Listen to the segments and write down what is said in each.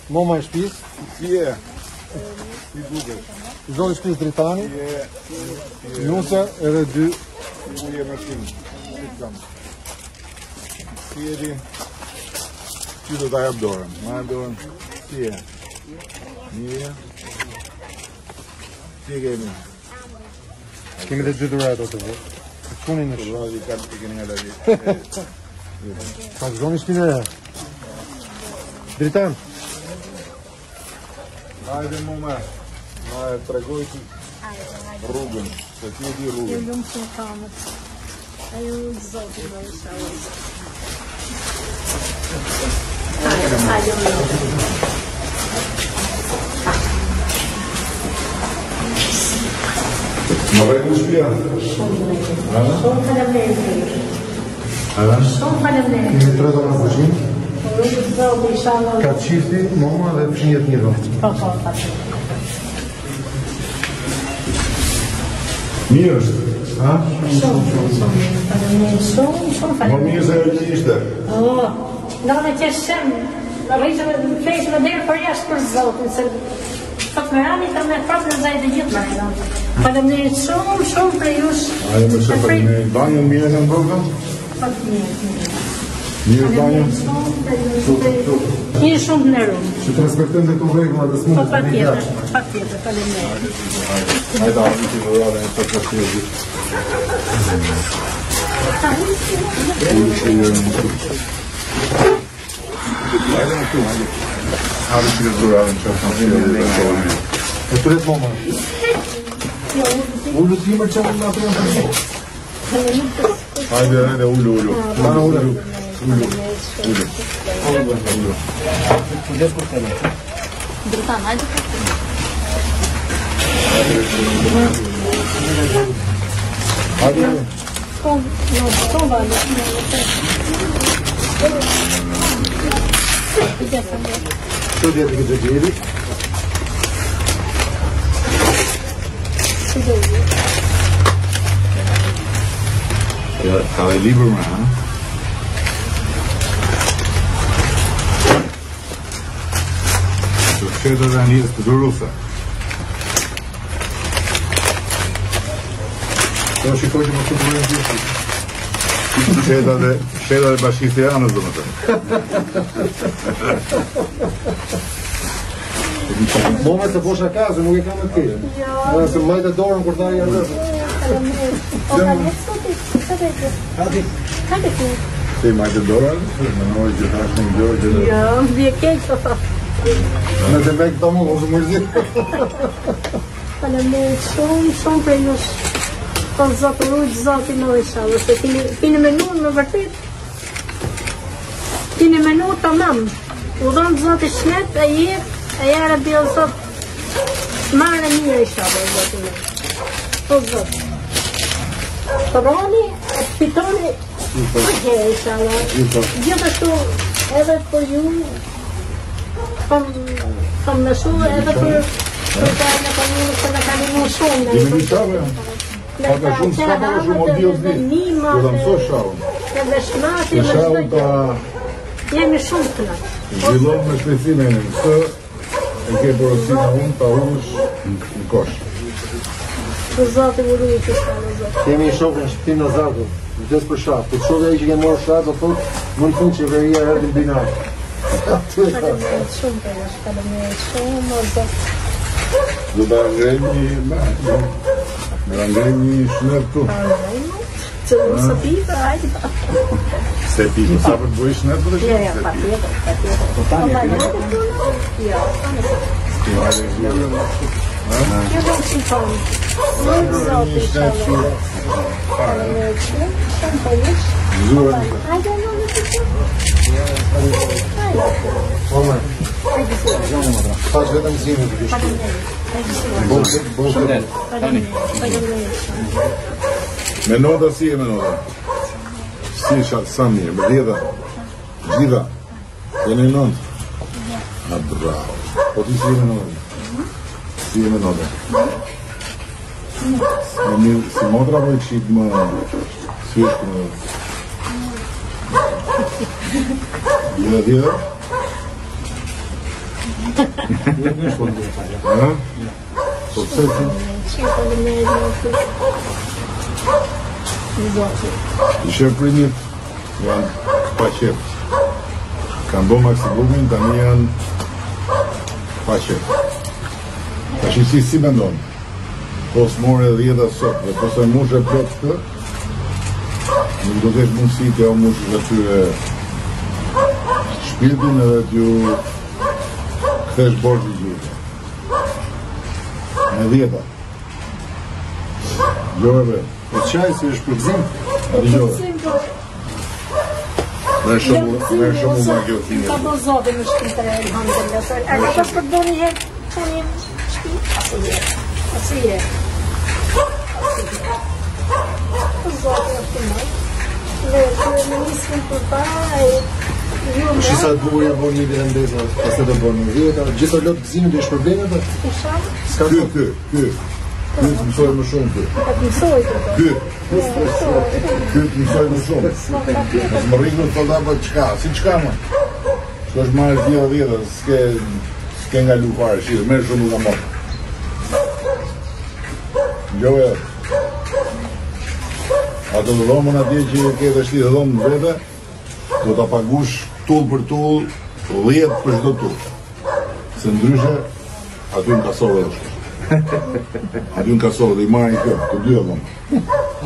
Moma e shtëpisë. Si je? Si duket? Zoti i shtëpisë Dritani. Nusa edhe 2. Si je me tim? Si jeti? Ty do ta jap dorën. Ma dorën. Si je? Mirë. Si kemi? Kemi dhe 2 dhuratë ato. Shkunin në Rradi ka të keni nga lagi. Ka zoni shpinë e re. Dritan. Hajde mama. Ma e tregoj ti rrugën. Se ti e di rrugën. Ju lumë që kamët. A ju zotin në ushavë. Ma vajtë në shpia? Shumë faleminderit. Shumë faleminderit. Kemi 3 dora në kuzhinë. Ju zotin inshallah. Ka çifti, mama dhe fëmijët një vend. Po. Mirë është. Ha? Shumë faleminderit. Shumë Ma faleminderit. mirë se e kishte. Në me që shemë, në rejshëve në fejshëve dhe për jashtë për zotin, se të më rani të me prapë në zajtë gjithë më rejnë. Faleminderit shumë për jush. Ajo me që faleminderit. Banjën mirë në mbërgën? Faleminderit. Mirë banjën? Shumë për jush. Një shumë të nërëm. Që të respektojmë dhe të rregulla dhe Po s'mund pa të tjetër, faleminderit. Hajde avë të vërave në të kështjezi. Hajde në tu, hajde. Hajde që të vërave në që kështjezi. E të letë mama. Ullu t'imër që në atë në të Hajde, ullu. Mana ullu. Dritan, hajde të Hajde. Shumë valë. Që djetë këtë gjeri? Ka dhe libër me, ha? Të fshetë dhe njës të dëruse. Do shikoj që më të të vërën gjithë. Fsheta dhe bashkisë e anës, do më të. Mama të posha kazë, nuk e kam të tjë. Dhe se majtë dorën kur ta i atë. Ti majtë dorën? Në nojë që thashtë në gjojë që dhe... Jo, bje keqë të Në të me këta mund, ose mërzit. faleminderit shumë për jush. Po zotë rujtë zotë i në isha. Se kini menu në vërtit. Kini menu të mamë. U dhonë zotë i shnet, e jere bjo zotë marë e mirë isha. Po zotë. Po roni, fitoni, përgje isha. Gjithashtu edhe për ju, kam nëshu edhe për ta në komunë se në kanë më shumë. Dime një shabë, pa ka shumë s'ka shumë o dio s'di. Do të mësoj shabën. Edhe shmati, Se shabën ta jemi shumë të në. zhvillon me shpesime në nësë, e ke porosinë unë, ta unësh në kosh. Për zotë i uru i të shkallë, zotë. Kemi i shokë në shpinë në zakë, në gjithë për shakë. Për shokë e që ke morë shakë, do thotë, mund të thunë që veria e rëtë në binarë. Faleminderit shumë për jush, faleminderit shumë, o zotë. Do të ngrejmë një shnet tu. Që u së pive, hajde pa. Se ti po sa për të bëjë shnet për të Ja, shnet? pa tjetër. Po tani e këtu? Jo, kjo do të shikoni. Në zotë i shkallë. Faleminderit shumë për jush. Zurën. Hajde në në të të. Mama, pas vetëm zimë të kishtë. Me nota si e me nota? Si shatë sa mirë, me dhjeda? Gjitha? E në nëndë? A bravo. Po ti si e me nota? Si e me nota? Me mirë, si motra po i qitë më... Si është më... Dhjeda? Nuk është po të falja. Ha? Po pse ti? Që faleminderit më Zotit. Ishe primit janë pa qef. Kanë bo maksimumin, tani janë pa qef. Tash si mendon? Po s'more 10 sot, dhe po se mush e plot këtë, nuk do kesh mundësi të ja mush dhe tyre shpirtin edhe t'ju kthesh borxhi gjithë. Me 10. Jo e be. Po qaj si është përgzim? Adi jo. Merë shumë ma kjo Ka tinge. bo Zotit në shpinë të elhamdulillah. A ka pas për do një herë punë në shpinë? Asi je. Zotit është të mëjë. Dhe kërë në nisën për para e ju Po shisa të buja bo një dhe ndesa, pas të do bo një vjeta, gjitha lotë gëzimit dhe ishë probleme dhe? isha, Ska Ky, të ky, ky. Ky të mësoj më shumë ky. ka të mësoj të të. Ky. Ky të mësoj më shumë. Nësë më rikë në të thoda, po qka? Si qka më? Shko është marrë tjera vjeta, s'ke nga lufarë, shirë, merë shumë nga mokë. Gjohë e. Ato të dhomën atje që ke të shti të dhomë në vete, do të pagush tull për tull, 10 për çdo tull. Se ndryshe, aty në kasove është. Aty në kasove dhe i marrin kjo, të dy dhomë.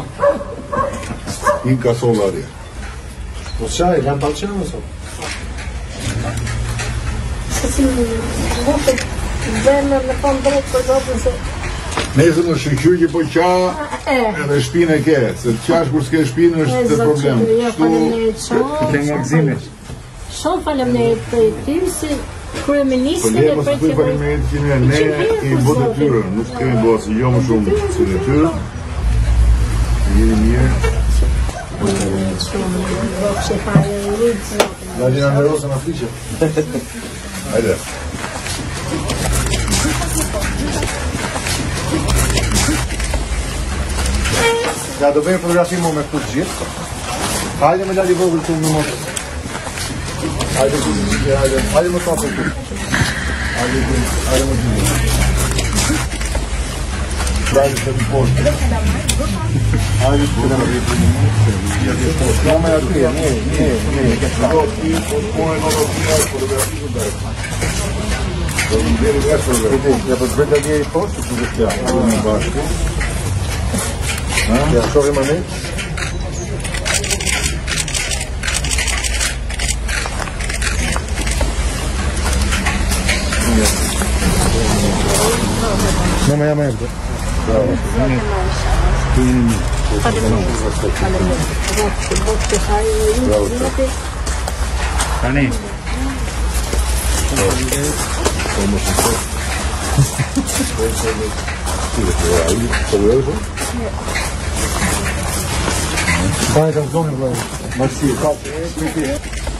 I në kasove atje. Po qaj, kanë balqenë o sot? Se si më bukët vëmë në fond drejtë për Zotin se Nesër në shqyqyr që po qa, e, edhe shpinë e ke, se të qash kur s'ke shpinë është të problem. jo, faleminderit shumë. Shumë faleminderit për tim si Po kryeministri le dhe mos për thuj faleminderit që ne kemi bërë detyrën, nuk kemi bërë se jo më shumë si detyrë. Jeni mirë. Faleminderit shumë. Vopshe fare rritë Zotin. Nga gjena në rosën afriqe. Hajde. Ja do bëjmë fotografi mu me këtë gjithë. Hajde me lali vogël të në motë. Hajde më të apër këtë. Hajde më të gjithë. Hajde të të poshtë. Hajde të të poshtë. Në me aty, ja për të bëjtë atje i poshtë, që të të hajde në bashku. Ja, shohim më ne. Mama ja më e bë. Bravo. Tani. Vai, Antônio, vai. Mas sim,